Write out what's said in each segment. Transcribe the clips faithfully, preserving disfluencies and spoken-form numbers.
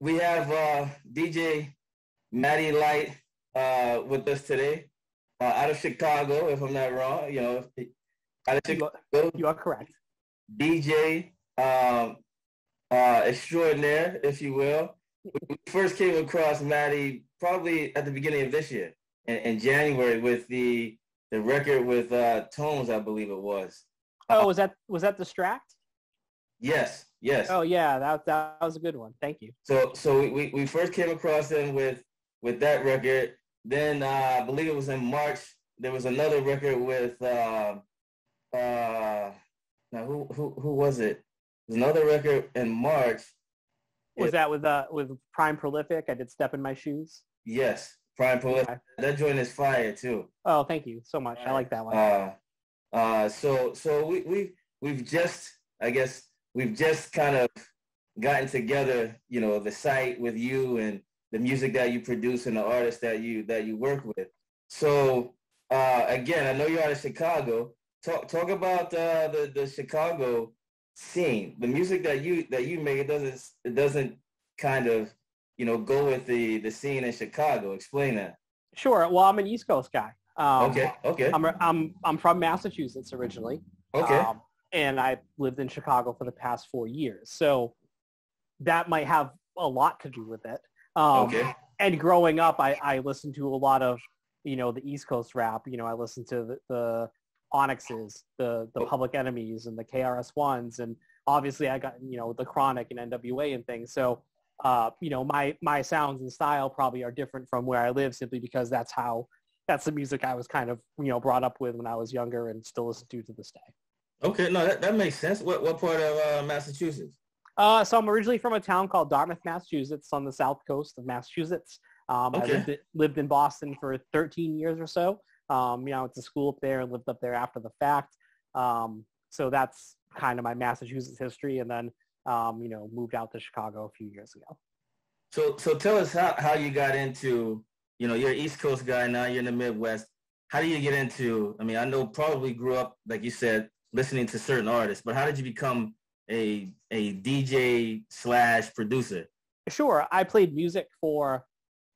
we have uh, D J Matty Light uh, with us today, uh, out of Chicago, if I'm not wrong. You know, out of You are, Chicago, you are correct. D J um, uh, extraordinaire, if you will. We first came across Matty probably at the beginning of this year, in, in January, with the the record with uh, Tones, I believe it was. Oh, was that was that Distract? Yes, yes. Oh yeah, that that was a good one. Thank you. So so we, we, we first came across him with with that record. Then uh, I believe it was in March. There was another record with uh, uh, now who who who was it? There's another record in March. Was It, that with uh with Prime Prolific? I did Step in My Shoes. yes, Prime Prolific. Okay. That joint is fire too. Oh, thank you so much. I like that one. Uh, uh, so so we we we've just I guess we've just kind of gotten together, you know, the site with you and the music that you produce and the artists that you that you work with. So uh, again, I know you're out of Chicago. Talk talk about uh, the the Chicago scene. The music that you that you make, it doesn't it doesn't kind of, you know, go with the the scene in Chicago. Explain that. Sure. Well, I'm an East Coast guy. Um, Okay. Okay. I'm I'm I'm from Massachusetts originally. Okay. Um, and I lived in Chicago for the past four years. So that might have a lot to do with it. Um, Okay. And growing up, I, I listened to a lot of, you know, the East Coast rap. You know, I listened to the, the Onyxes, the the Oh. Public Enemies, and the K R S Ones, and obviously I got, you know, the Chronic and N W A and things. So, uh, you know, my my sounds and style probably are different from where I live, simply because that's how that's the music I was kind of, you know, brought up with when I was younger and still listen to to this day. Okay. No, that, that makes sense. What what part of uh, Massachusetts? Uh, so I'm originally from a town called Dartmouth, Massachusetts, on the south coast of Massachusetts. Um, I Okay. lived, lived in Boston for thirteen years or so. Um, you know, I went to school up there and lived up there after the fact. Um, so that's kind of my Massachusetts history. And then, um, you know, moved out to Chicago a few years ago. So so tell us how, how you got into, you know, you're an East Coast guy, now you're in the Midwest. How do you get into, I mean, I know probably grew up, like you said, listening to certain artists, but how did you become a a D J slash producer? Sure. I played music for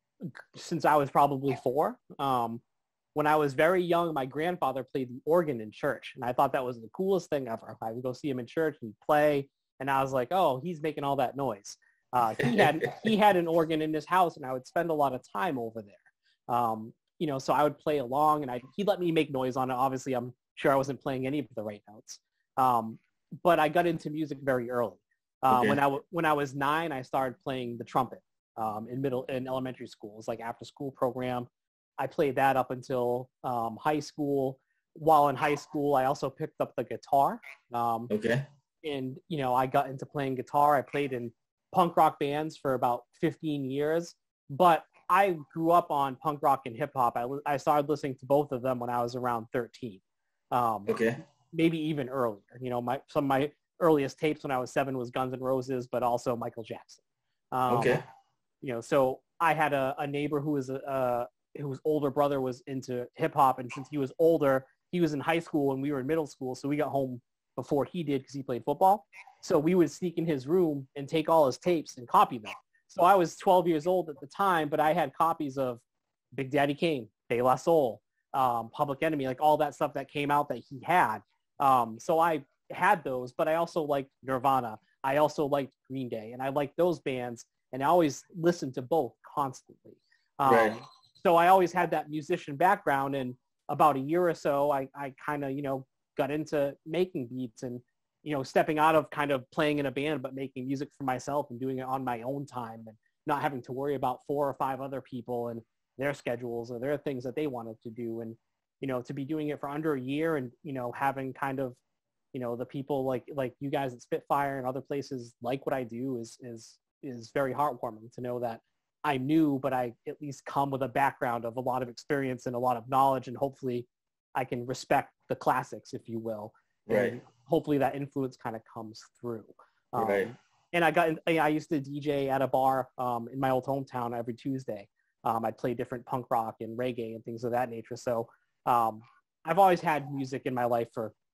since I was probably four. Um, when I was very young, my grandfather played the organ in church, and I thought that was the coolest thing ever. I would go see him in church and play, and I was like, "Oh, he's making all that noise." Uh, he had he had an organ in his house, and I would spend a lot of time over there. Um, you know, so I would play along, and I he let me make noise on it. Obviously, I'm sure I wasn't playing any of the right notes, um, but I got into music very early. Uh, Okay. When I w- when I was nine, I started playing the trumpet um, in middle in elementary schools, like after school program. I played that up until um, high school. While in high school, I also picked up the guitar. Um, Okay. and, you know, I got into playing guitar. I played in punk rock bands for about fifteen years. But I grew up on punk rock and hip hop. I, I started listening to both of them when I was around thirteen. Um, Okay. maybe even earlier. You know, my some of my earliest tapes when I was seven was Guns N' Roses, but also Michael Jackson. Um, Okay. You know, so I had a, a neighbor who was a, a whose older brother was into hip hop, and since he was older, he was in high school and we were in middle school, so we got home before he did because he played football. So we would sneak in his room and take all his tapes and copy them. So I was twelve years old at the time, but I had copies of Big Daddy Kane, De La Soul, um, Public Enemy, like all that stuff that came out that he had. Um, so I had those, but I also liked Nirvana. I also liked Green Day, and I liked those bands, and I always listened to both constantly. Um, Right. So I always had that musician background, and about a year or so, I, I kind of, you know, got into making beats and, you know, stepping out of kind of playing in a band, but making music for myself and doing it on my own time and not having to worry about four or five other people and their schedules or their things that they wanted to do. And, you know, to be doing it for under a year and, you know, having kind of, you know, the people like, like you guys at Spitfire and other places like what I do is, is, is very heartwarming to know that I'm new, but I at least come with a background of a lot of experience and a lot of knowledge, and hopefully I can respect the classics, if you will. Right. And hopefully that influence kind of comes through. Um, Right. And I got, I used to D J at a bar um, in my old hometown every Tuesday. Um, I'd play different punk rock and reggae and things of that nature. So um, I've always had music in my life for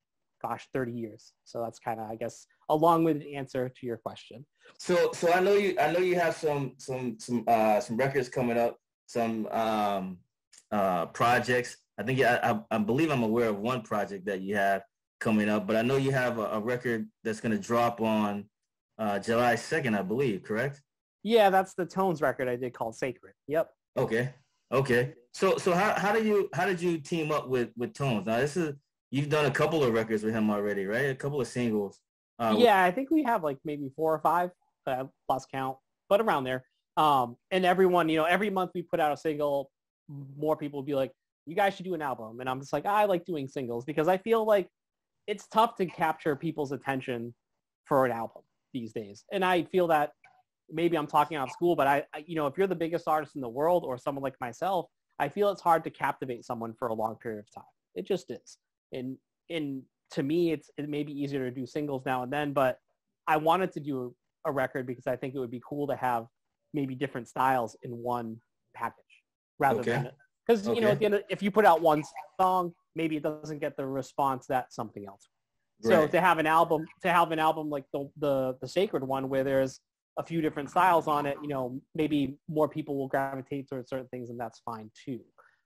gosh, thirty years. So that's kind of, I guess, a long-winded answer to your question. So, so I know you, I know you have some, some, some, uh, some records coming up, some um, uh, projects. I think I, I, I believe I'm aware of one project that you have coming up, but I know you have a, a record that's going to drop on uh, July second, I believe, correct? Yeah, that's the Tones record I did called Sacred. Yep. Okay. Okay. So, so how, how did you, how did you team up with, with Tones? Now this is, you've done a couple of records with him already, right? A couple of singles. Uh, yeah, I think we have like maybe four or five, uh, lost count, but around there. Um, and everyone, you know, every month we put out a single, more people will be like, you guys should do an album. And I'm just like, I like doing singles because I feel like it's tough to capture people's attention for an album these days. And I feel that maybe I'm talking out of school, but I, I, you know, if you're the biggest artist in the world or someone like myself, I feel it's hard to captivate someone for a long period of time. It just is. And, and to me, it's, it may be easier to do singles now and then, but I wanted to do a, a record because I think it would be cool to have maybe different styles in one package rather okay. than, because, okay. you know, at the end of, if you put out one song, maybe it doesn't get the response that something else. Right. So to have an album, to have an album like the, the, the Sacred one where there's a few different styles on it, you know, maybe more people will gravitate towards certain things and that's fine too.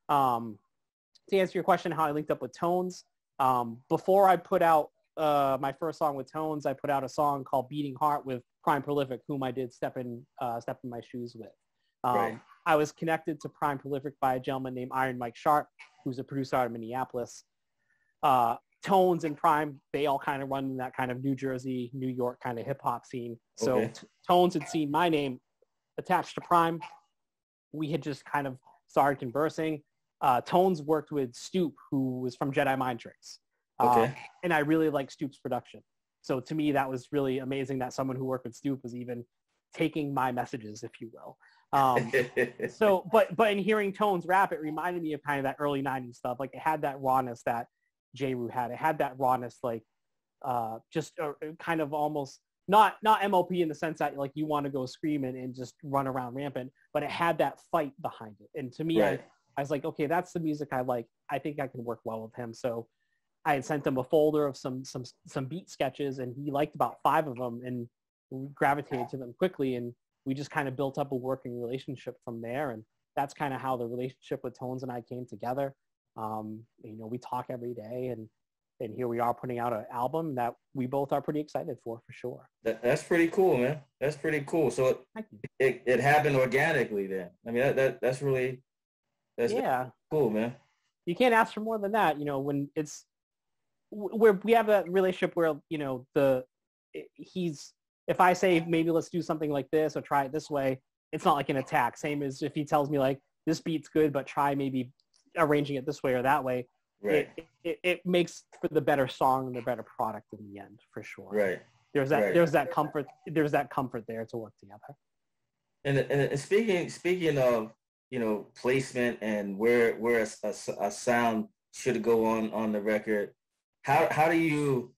Um, to answer your question, how I linked up with Tones, um, before I put out uh, my first song with Tones, I put out a song called Beating Heart with Prime Prolific, whom I did Step in, uh, Step in My Shoes with. Um, right. I was connected to Prime Prolific by a gentleman named Iron Mike Sharp, who's a producer out of Minneapolis. Uh, Tones and Prime, they all kind of run in that kind of New Jersey, New York kind of hip-hop scene. So okay. t- Tones had seen my name attached to Prime. We had just kind of started conversing. Uh, Tones worked with Stoop, who was from Jedi Mind Tricks. Okay. Um, and I really like Stoop's production. So to me, that was really amazing that someone who worked with Stoop was even taking my messages, if you will. Um, so, but but in hearing Tones rap, it reminded me of kind of that early nineties stuff. Like it had that rawness that J. Rue had. It had that rawness, like uh, just uh, kind of almost not not M O P in the sense that like you want to go screaming and just run around rampant, but it had that fight behind it. And to me, right. I, I was like, okay, that's the music I like. I think I can work well with him. So I had sent him a folder of some some some beat sketches, and he liked about five of them and gravitated to them quickly. And we just kind of built up a working relationship from there. And that's kind of how the relationship with Tones and I came together. Um, you know, we talk every day, and and here we are putting out an album that we both are pretty excited for, for sure. That, that's pretty cool, man. That's pretty cool. So it, it, it happened organically then. I mean, that, that that's really, that's yeah. cool, man. You can't ask for more than that. You know, when it's, where we have a relationship where, you know, the, he's, if I say, maybe let's do something like this or try it this way, it's not like an attack. Same as if he tells me like, this beat's good, but try maybe arranging it this way or that way. Right. It, it, it makes for the better song and the better product in the end, for sure. Right. There's that. Right. There's that comfort. There's that comfort there to work together. And and speaking speaking of, you know, placement and where where a, a, a sound should go on on the record, how how do you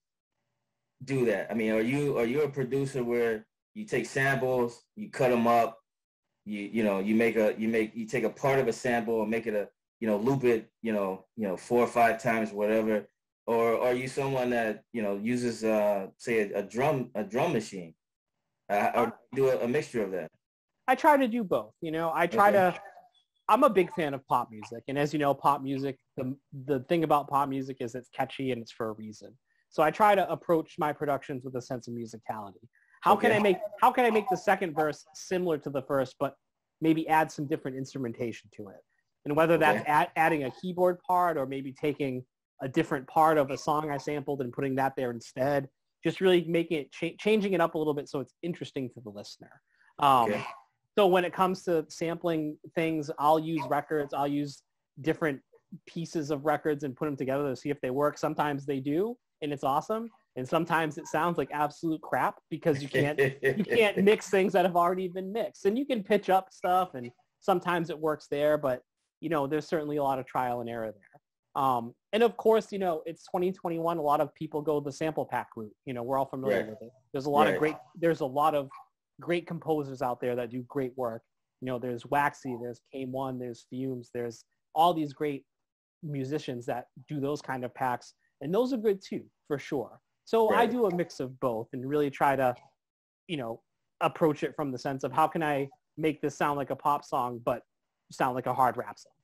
do that? I mean, are you are you a producer where you take samples, you cut them up, you you know you make a you make you take a part of a sample and make it a you know, loop it, you know, you know, four or five times, whatever, or are you someone that, you know, uses, uh, say, a, a drum, a drum machine, uh, or do a, a mixture of that? I try to do both. You know, I try okay. to. I'm a big fan of pop music, and as you know, pop music. The the thing about pop music is it's catchy and it's for a reason. So I try to approach my productions with a sense of musicality. How okay. can I make How can I make the second verse similar to the first, but maybe add some different instrumentation to it? And whether that's okay. add, adding a keyboard part or maybe taking a different part of a song I sampled and putting that there instead, just really making it, cha- changing it up a little bit so it's interesting to the listener. Um, okay. So when it comes to sampling things, I'll use records, I'll use different pieces of records and put them together to see if they work. Sometimes they do, and it's awesome. And sometimes it sounds like absolute crap because you can't you can't mix things that have already been mixed. And you can pitch up stuff, and sometimes it works there, but you know, there's certainly a lot of trial and error there. Um, and of course, you know, it's twenty twenty-one. A lot of people go the sample pack route. You know, we're all familiar right. with it. There's a lot right. of great, there's a lot of great composers out there that do great work. You know, there's Waxy, there's Kame One, there's Fumes, there's all these great musicians that do those kind of packs. And those are good too, for sure. So Right. I do a mix of both and really try to, you know, approach it from the sense of how can I make this sound like a pop song, but sound like a hard rap song.